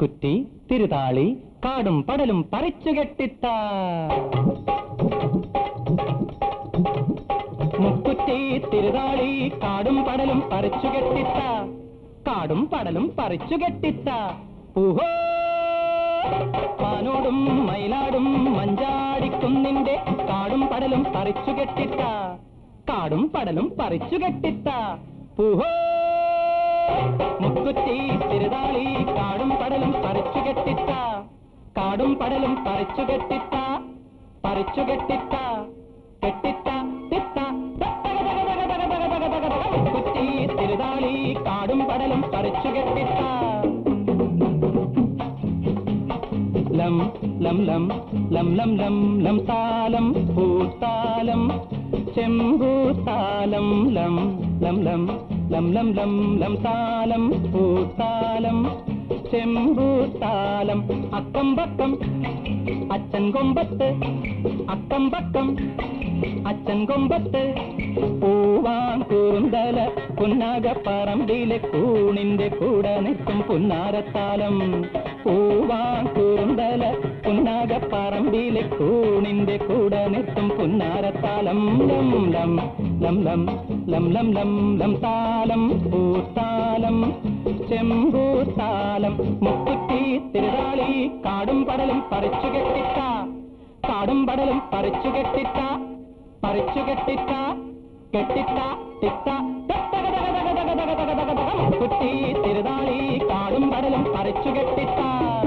മുക്കുറ്റി തിരുതാളി കാടും പടലും പറിച്ചു കെട്ടിത്ത മുക്കുറ്റി തിരുതാളി കാടും പടലും പറിച്ചു കെട്ടിത്ത കാടും പടലും പറിച്ചു കെട്ടിത്ത ഊഹോ പാനോടും മയിലാടും മഞ്ചാടിക്കുന്നിന്റെ കാടും പടലും പറിച്ചു കെട്ടിത്ത കാടും പടലും പറിച്ചു കെട്ടിത്ത ഊഹോ മുക്കുറ്റി തിരുതാളി കാടും പടലും പറിച്ചു കെട്ടിത്ത കാടും പടലും പറിച്ചു കെട്ടിത്ത പറിച്ചു കെട്ടിത്ത കെട്ടിത്ത തിത്ത മുക്കുറ്റി തിരുതാളി കാടും പടലും പറിച്ചു കെട്ടിത്ത ലം ലം ലം ലം ലം ലം ലം താലം പൂത്താലം ചെമ്പൂത്താലം ലം ലം ലം ലം ലം ലം ലം താലം പൂത്താലം ചെമ്പൂത്താലം അക്കം പക്കം അച്ഛൻ കൊമ്പത്ത് അക്കം പക്കം അച്ഛൻ കൊമ്പത്ത് പൂവാൻ കുറുന്തല പുന്നാകപ്പറമ്പിലെ കൂണിന്റെ കൂടെ നിൽക്കും പുന്നാരത്താലം പൂവാൻ കുറുന്തല പുന്നാകപ്പറമ്പിലെ കൂണിന്റെ കൂടെ നിൽക്കും പുന്നാരത്താലം ലം ലം ലം ലം ലം ലം ലം ലം താലം പൂത്താലം ചെമ്പൂത്താലം മുക്കുറ്റി തിരുതാളി കാടും പടലും പറിച്ചു കെട്ടിത്ത കാടും പടലും പറിച്ചു കെട്ടിത്ത പറിച്ചു കെട്ടിത്ത കെട്ടിത്ത തിത്ത മുക്കുറ്റി തിരുതാളി കാടും പടലും പറിച്ചു കെട്ടിത്ത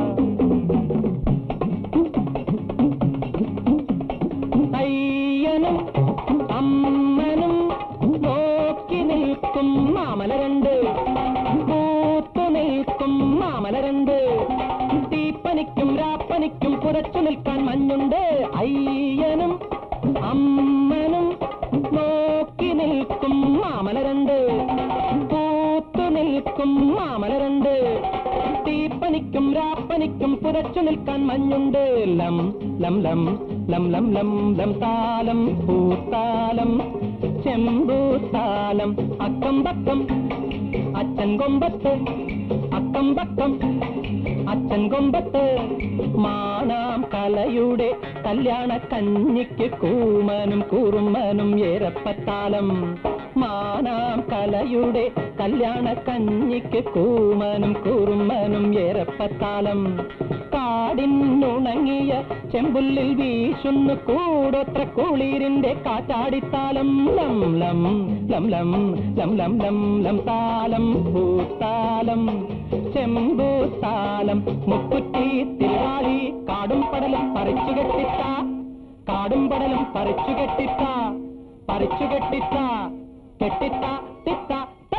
അയ്യനും അമ്മനും നോക്കി നിൽക്കും മാമലരണ്ട് പൂത്തു നിൽക്കും മാമലരണ്ട് തീപ്പനിക്കും രാപ്പനിക്കും പുറച്ചു നിൽക്കാൻ മഞ്ഞുണ്ട് അയ്യനും അമ്മനും നോക്കി നിൽക്കും മാമലരണ്ട് പൂത്തു നിൽക്കും മാമലരണ്ട് തീപ്പനിക്കും രാപ്പനിക്കും പുറച്ചു നിൽക്കാൻ മഞ്ഞുണ്ട് ലം ലം ലം ലം ലം ലം ലം താലം പൂത്താലം ചെമ്പൂത്താലം അക്കം പക്കം അച്ഛൻ കൊമ്പത്ത് അക്കം പക്കം അച്ഛൻ കൊമ്പത്ത് മാനാം കലയുടെ കല്യാണ കഞ്ഞിക്ക് കൂമനും കൂറുമ്മനും ഏറപ്പത്താലം മാനാം കലയുടെ കല്യാണ കഞ്ഞിക്ക് കൂമനും കൂറുമ്മനും ഏറപ്പത്താലം കാടിനുണങ്ങിയ ചെമ്പുല്ലിൽ വീശുന്നു കൂടോത്ര കുളിരിന്റെ കാറ്റാടിത്താലം ലം ലം ലം ലം ലം ലം ലം ലം താലം പൂത്താലം ചെമ്പൂത്താലം മുക്കുറ്റി തിരുവാളി കാടും പടലും പറിച്ചു കെട്ടിത്ത കാടും പടലും പറിച്ചു കെട്ടിത്ത പറിച്ചു കെട്ടിത്ത കെട്ടിത്ത തിത്ത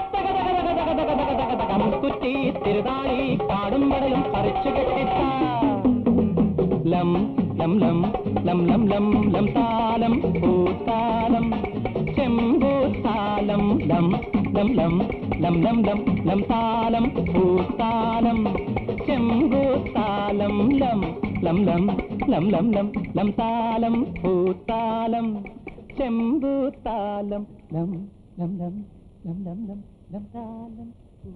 മുക്കുറ്റി തിരുതാളി കാടും പടലും പറിച്ചു കെട്ടിത്ത ലം ലം ലം ലം ലം ലം ലം താലം പൂത്താലം ചെമ്പൂത്താലം ലം ലം ലം ലം ലം ലം ലം താലം പൂത്താലം ചെമ്പൂത്താലം ലം ലം ലം ലം ലം ലം ലം താലം പൂത്താലം ചെമ്പൂത്താലം ലം ലം ലം ലം ലം ലം ലം താലം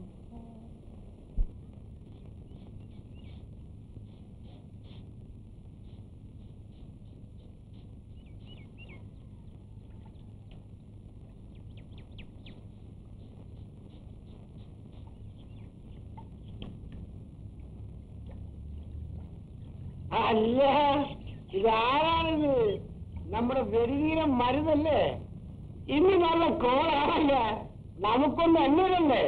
അല്ല ഇതാരാണിത് നമ്മുടെ വെറുകീരം മരുന്നല്ലേ ഇന്ന് നല്ല കോളാണല്ല നമുക്കൊന്ന് അന്വരല്ലേ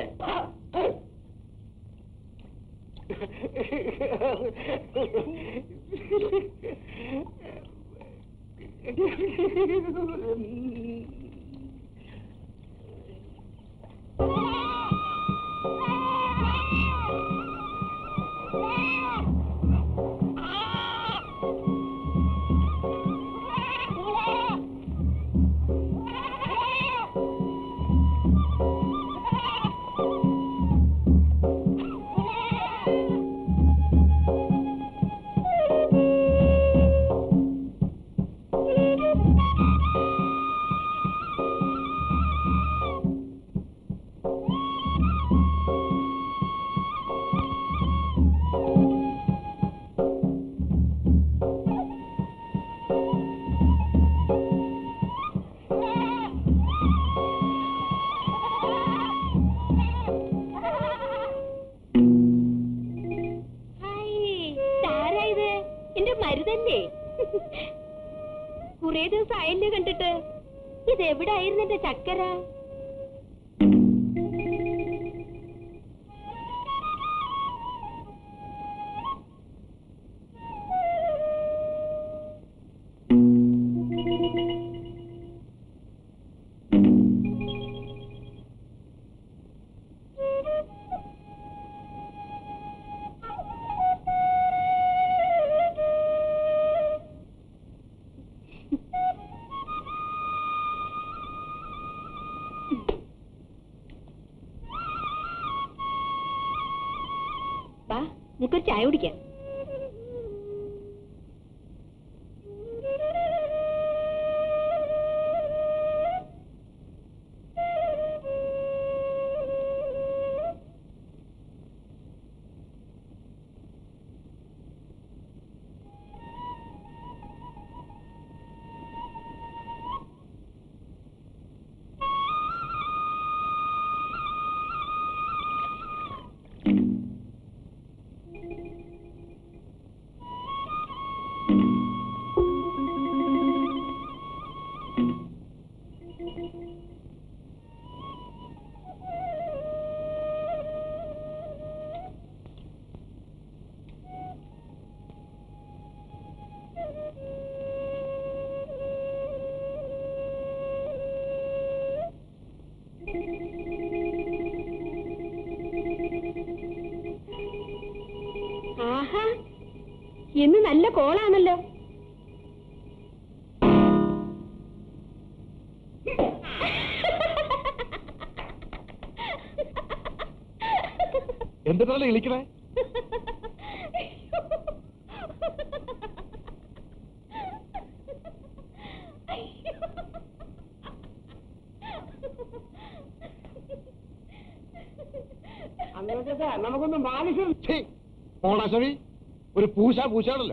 കൊറേ ദിവസം ആയില്ലേ കണ്ടിട്ട്. ഇതെവിടായിരുന്നു എന്റെ ചക്കര? നമുക്കൊരു ചായ കുടിക്കാം. ആഹാ, ഇന്ന് നല്ല കോളാണല്ലോ. എന്തിനാണ് വിളിക്കണേ? നമുക്കൊന്ന് മാലിശം ഓണാശവി ഒരു പൂശാണല്ലോ.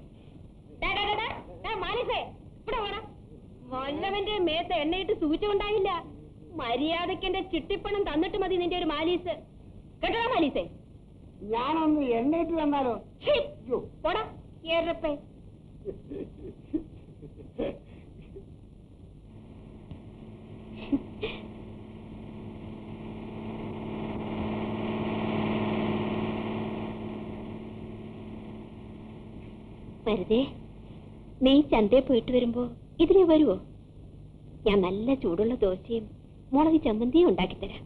വല്ലവന്റെ മേത്ത് എണ്ണയിട്ട് സൂചിച്ചുണ്ടായില്ല. മര്യാദയ്ക്ക് എന്റെ ചിട്ടിപ്പണം തന്നിട്ട് മതി നിന്റെ ഒരു മാലീസ്. കേട്ടോ മാലീസേ? ഞാനൊന്ന് എണ്ണയിട്ട് തന്നാലോ? പോടാ ഏറപ്പേ. വെറുതെ നീ ചന്തയിൽ പോയിട്ട് വരുമ്പോ ഇതിനെ വരുവോ? ഞാൻ നല്ല ചൂടുള്ള ദോശയും മുളക് ചമ്മന്തിയും ഉണ്ടാക്കിത്തരാം.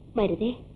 വരുതേ